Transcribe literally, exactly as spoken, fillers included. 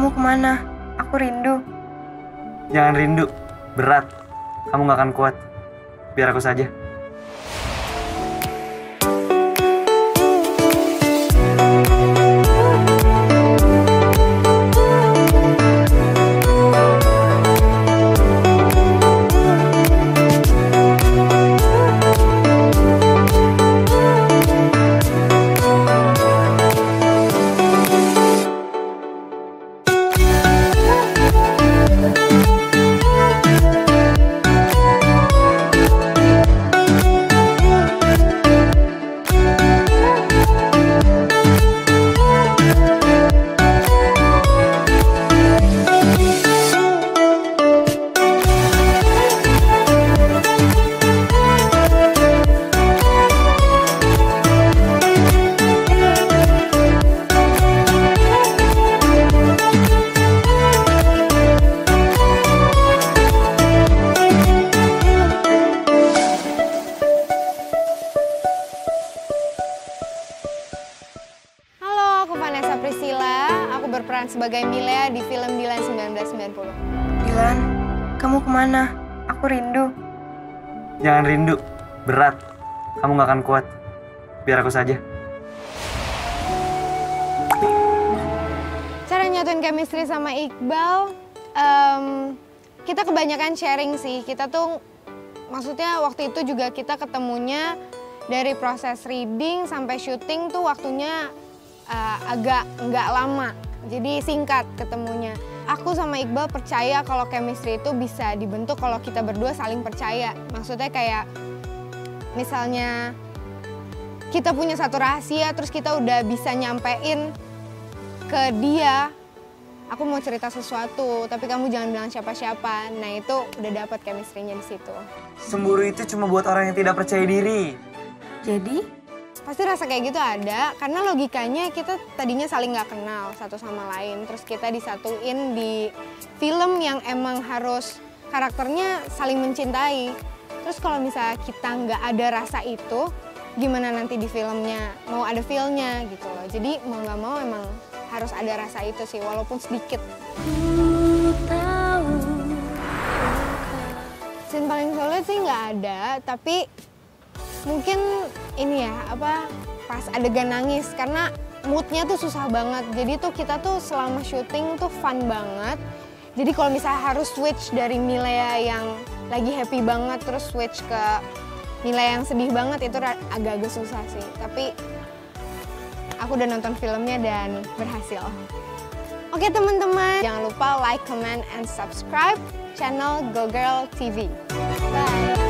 kamu kemana? Aku rindu. Jangan rindu, berat. Kamu gak akan kuat. Biar aku saja. Aku berperan sebagai Milea di film Dilan seribu sembilan ratus sembilan puluh. Dilan, kamu kemana? Aku rindu. Jangan rindu, berat. Kamu gak akan kuat. Biar aku saja. Cara nyatuin chemistry sama Iqbal, um, kita kebanyakan sharing sih. Kita tuh, maksudnya waktu itu juga kita ketemunya dari proses reading sampai syuting tuh waktunya uh, agak nggak lama. Jadi singkat ketemunya. Aku sama Iqbal percaya kalau chemistry itu bisa dibentuk kalau kita berdua saling percaya. Maksudnya kayak misalnya kita punya satu rahasia terus kita udah bisa nyampein ke dia, aku mau cerita sesuatu tapi kamu jangan bilang siapa-siapa. Nah itu udah dapat chemistry-nya di situ. Cemburu itu cuma buat orang yang tidak percaya diri. Jadi? Pasti rasa kayak gitu ada, karena logikanya kita tadinya saling nggak kenal satu sama lain. Terus kita disatuin di film yang emang harus karakternya saling mencintai. Terus kalau misalnya kita nggak ada rasa itu, gimana nanti di filmnya mau ada feel-nya gitu loh. Jadi mau nggak mau emang harus ada rasa itu sih, walaupun sedikit. Scene paling sulit sih nggak ada, tapi mungkin ini ya, apa pas adegan nangis, karena moodnya tuh susah banget. Jadi tuh kita tuh selama syuting tuh fun banget. Jadi kalau misalnya harus switch dari Milea yang lagi happy banget terus switch ke Milea yang sedih banget, itu agak-agak susah sih. Tapi aku udah nonton filmnya dan berhasil. Oke teman-teman, jangan lupa like, comment, and subscribe channel Go Girl T V. Bye!